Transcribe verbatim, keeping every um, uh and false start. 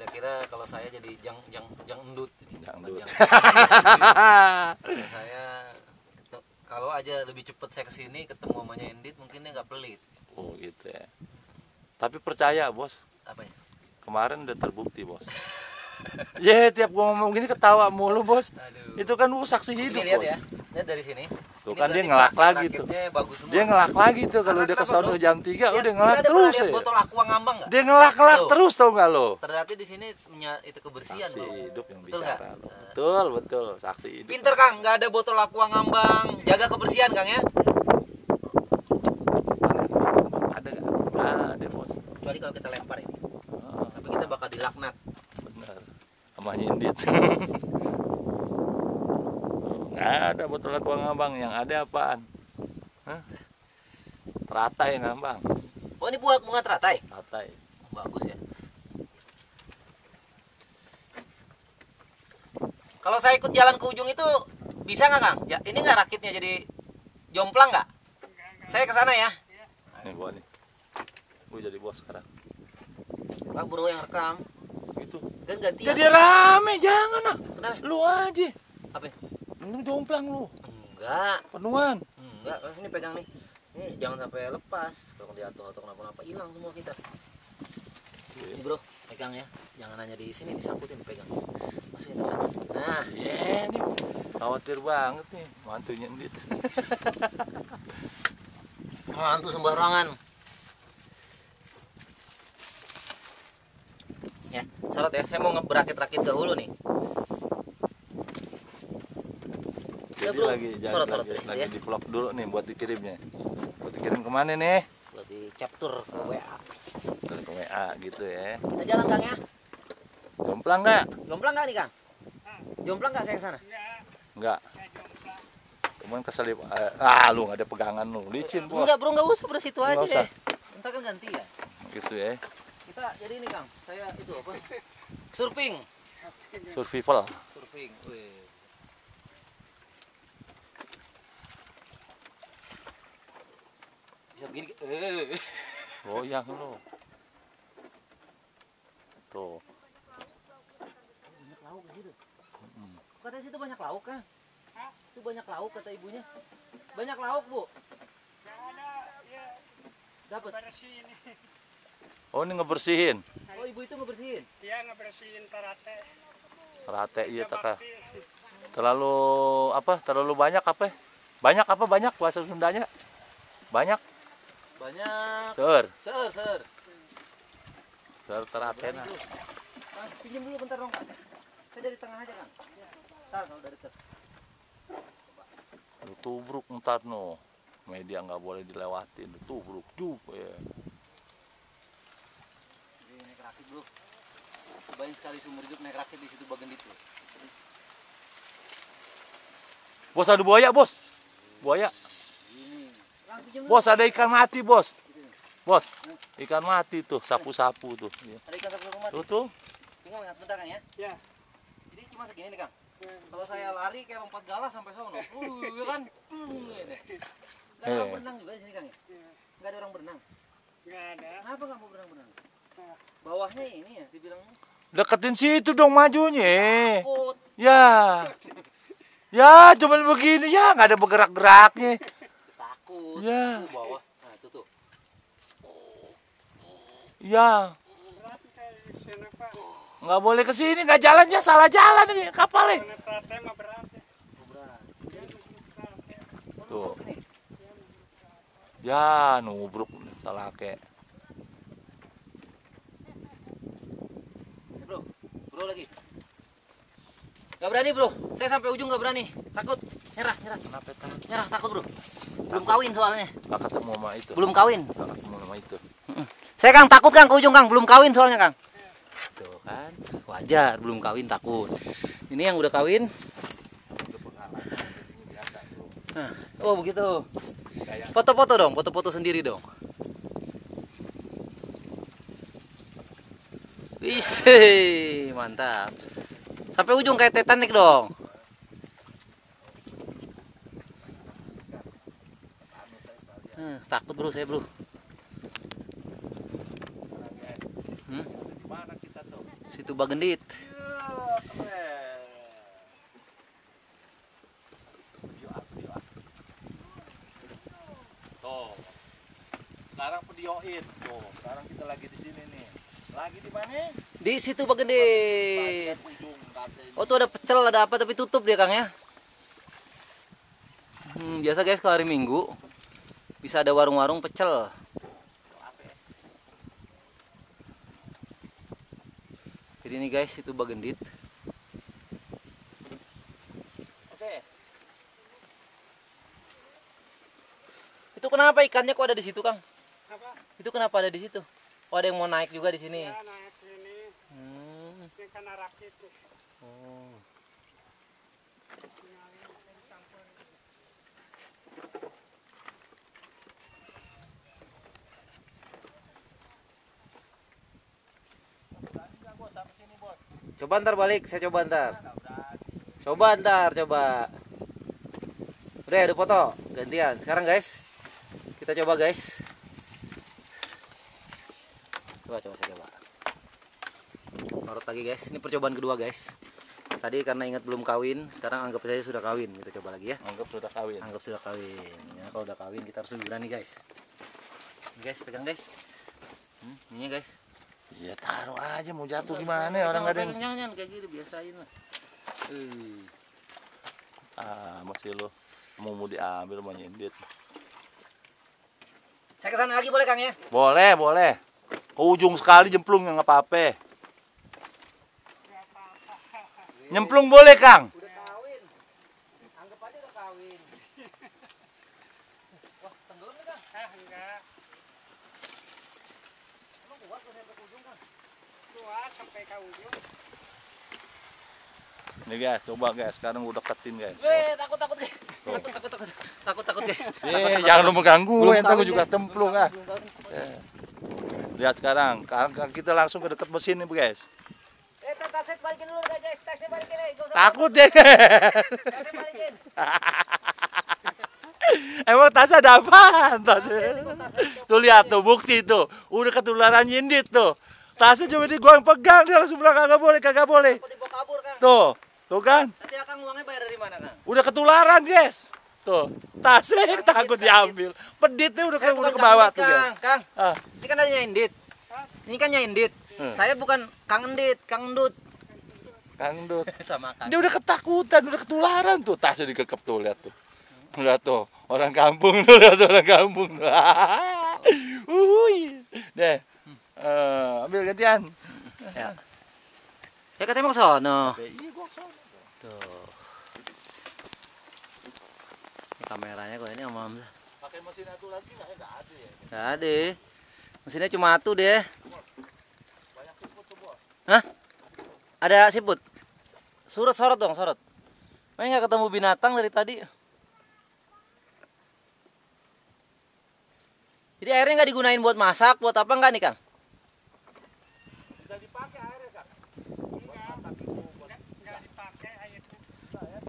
kira-kira kalau saya jadi jang jang jang endut. Jang endut. Saya kalau aja lebih cepet saya kesini ketemu mamanya Endit mungkin dia nggak pelit. Oh gitu ya. Tapi percaya bos. Apanya? Kemarin udah terbukti bos. Ya yeah, tiap gua ngomong gini ketawa mulu bos. Aduh. Itu kan gua saksi hidup. Ini lihat bos. Ya, lihat dari sini. Tuh kan dia ngelak lagi tuh. Dia ngelak lagi tuh kalau udah ke sono jam tiga ya, udah ngelak terus ya. Botol aqua ngambang nggak? Dia ngelak-ngelak terus tau nggak lo? Ternyata di sini punya itu kebersihan. Saksi bro. hidup yang betul bicara. Lo. Betul betul saksi hidup. Pinter Kang, nggak ada botol aqua ngambang. Jaga kebersihan Kang ya. Ada nggak? Nggak ada bos. Kecuali kalau kita lempar ini. Oh. Tapi kita bakal dilaknat. Benar. Sama Indit. Nggak ada botol aqua ngambang, yang ada apaan? Hah? Teratai ngambang. Oh ini buah bunga teratai? Teratai. Bagus ya. Kalau saya ikut jalan ke ujung itu bisa nggak Kang? Ya, ini nggak rakitnya jadi jomplang nggak? Saya ke sana ya. Nih gua nih. Gua jadi bos sekarang. Kang bro yang rekam. Itu. Kan ganti. Jadi rame, jangan ah. Kenapa? Lu aja. Apa? Lu jomplang lu. Enggak. Penuhan. Enggak, ini pegang nih. Ini jangan sampai lepas. Kalau diatur atau kenapa-napa hilang semua kita. Ini bro, pegang ya. Jangan hanya di sini disangkutin, pegang. Masukin ke tangan. Nah, yeah, nih khawatir banget nih mantunya Endit. Mantu sembarangan. Ya, sorot ya. Saya mau ngeberakit-rakit ke hulu nih. Jadi ya, lagi sorot, sorot lagi, lagi ya. Di vlog dulu nih buat dikirimnya. Buat dikirim kemana nih? Buat di capture ke W A. Ke W A gitu ya. Kita jalan Kang ya. Jomplang nggak? Jomplang nggak nih Kang? Jomplang nggak saya ke sana? Nggak. Cuman keselip. Ah lu nggak ada pegangan lu, licin bos. Enggak bro, nggak usah bro, situ aja deh. Ntar kan ganti ya. Gitu ya. Kita jadi ini Kang, saya itu apa? Surfing. Survival. Surfing. Wih. Bisa begini. Eh. Goyang lo. Tuh. Banyak lauk di situ. Hmm. Katanya situ banyak lauk kan? Hah? Itu banyak lauk kata ibunya. Banyak lauk bu. Gak ada, ya. Dapat. Bersihin. Oh ini ngebersihin. Oh ibu itu ngebersihin? Iya ngebersihin terate. Terate iya taka. Terlalu apa? Terlalu banyak apa? Banyak apa banyak bahasa Sundanya? Banyak. Banyak. Ser. Ser ser. Ser terate nah. Kang, pinjam dulu bentar dong Kang. Saya dari tengah aja Kang. Ntar kalau udah deket. Lu tubruk ntar no. Media nggak boleh dilewatin. Lu tubruk juga ya. Naik rakit bro, cobain sekali seumur hidup naik rakit di situ bagian itu. Bos ada buaya bos, buaya. Bos ada ikan mati bos, bos ikan mati tuh sapu-sapu tuh. Ada ikan sapu-sapu mati. Tuh tuh. Tinggal nggak bentar Kang ya? Ya. Jadi cuma segini nih Kang. Kalau saya lari kayak lompat galah sampai sono, uh kan? Gak ada orang berenang juga di sini Kang ya? Gak ada orang berenang. Gak ada. Kenapa nggak mau berenang-berenang? Bawahnya ini ya dibilang deketin situ dong majunya. takut. Ya ya cuman begini ya nggak ada bergerak-geraknya takut ya. Tuh, bawah nah itu tuh ya Sana, Pak. nggak boleh ke sini nggak jalannya salah jalan nih kapalnya Karena terate mah berat ya. tuh ya nubruk salah kayak bro bro lagi nggak berani bro, saya sampai ujung nggak berani, takut, nyerah nyerah kenapa takut nyerah takut bro, belum kawin soalnya, nggak ketemu sama itu belum kawin, nggak ketemu sama itu saya Kang takut Kang ke ujung Kang, belum kawin soalnya Kang. Tuh kan wajar belum kawin takut, ini yang udah kawin. Nah, oh begitu, foto-foto dong, foto-foto sendiri dong. Wih, mantap. Sampai ujung kayak Titanic dong. Hmm, takut bro saya bro. Hmm? Situ Bagendit. Tuh. Sekarang pedioin. Tuh, sekarang kita lagi di sini nih. Lagi di mana? Di Situ Bagendit. Bagian ujung katanya. Oh, tuh ada pecel, ada apa tapi tutup dia, Kang ya. Hmm, biasa guys kalau hari Minggu bisa ada warung-warung pecel. Jadi ini guys, Situ Bagendit. Oke. Itu kenapa ikannya kok ada di situ, Kang? Apa? Itu kenapa ada di situ? Oh, ada yang mau naik juga di sini. Ya naik sini. Hmm. Ini kan rakit tuh. Oh. Coba ntar balik, saya coba ntar. Coba ntar, coba. Udah, ada foto. Gantian. Sekarang guys, kita coba guys. Coba, coba, saya coba. Marut lagi guys. Ini percobaan kedua guys. Tadi karena ingat belum kawin, sekarang anggap saja sudah kawin. Kita coba lagi ya. Anggap sudah kawin. Anggap sudah kawin. Ya, kalau udah kawin kita harus lebih berani guys. Ini guys, pegang guys. Hmm, ini guys. Ya taruh aja, mau jatuh gimana ya, orang nggak ada yang... Jangan, jangan kayak gitu, biasain lah. Eh. Ah, masih lo mau mau diambil mau nyendit. Saya kesana lagi boleh Kang ya? Boleh, boleh. Ke ujung sekali jemplung nggak apa-apa. Nyemplung boleh, Kang. Udah kawin. Anggap aja udah kawin. Wah, tenggelam nih Kang. Ah, enggak. Emang kuat tuh sampai ke ujung Kang? Kuat sampai ke ujung. Nih guys, coba guys, sekarang udah deketin guys. Weh, takut takut guys. Takut takut takut. Takut takut guys. Eh, jangan lu mengganggu, Belum entar kawin, juga guys. templung Belum ah. kawin, belum kawin. Eh. Lihat sekarang, sekarang kita langsung ke dekat mesin nih guys. Eh, tasnya balikin dulu guys. Tasnya balikin eh. Gak usah- Takut deh. Tasnya balikin. Emang tas ada apaan? Tas. Tuh lihat tuh bukti tuh, udah ketularan nyindit tuh. Tasnya cuma di gua yang pegang, dia langsung bilang kagak boleh, kagak boleh. Kok dibawa kabur Kang? Tuh, tuh kan, Nanti Akang uangnya bayar dari mana Kang? udah ketularan guys. Tuh, tasnya yang takut diambil. Peditnya udah ke, Saya udah bukan ke bawah Kang tuh Endit, guys. Kang. Kang, Ah, ini kan ada Nyindit. Ini kan Nyindit. Hmm. Saya bukan Kang Endit, Kang Endut. Kang Dut. Sama Kang. Dia udah ketakutan, udah ketularan tuh. Tasnya dikekep tuh, lihat tuh. Lihat tuh, orang kampung tuh, lihat orang kampung. Uhuy. Deh. Eh, ambil gantian. Ya. Ya katanya mau ke sono. Iya, gua kesana. Tuh. Ini kameranya kok ini Om. Pakai mesin satu lagi nggak? Nggak ada ya. Enggak ada. Mesinnya cuma satu deh. Banyak siput tuh, Bos. Hah? Ada siput? Surut, sorot dong, sorot. Makanya nggak ketemu binatang dari tadi. Jadi airnya nggak digunain buat masak, buat apa nggak nih Kang?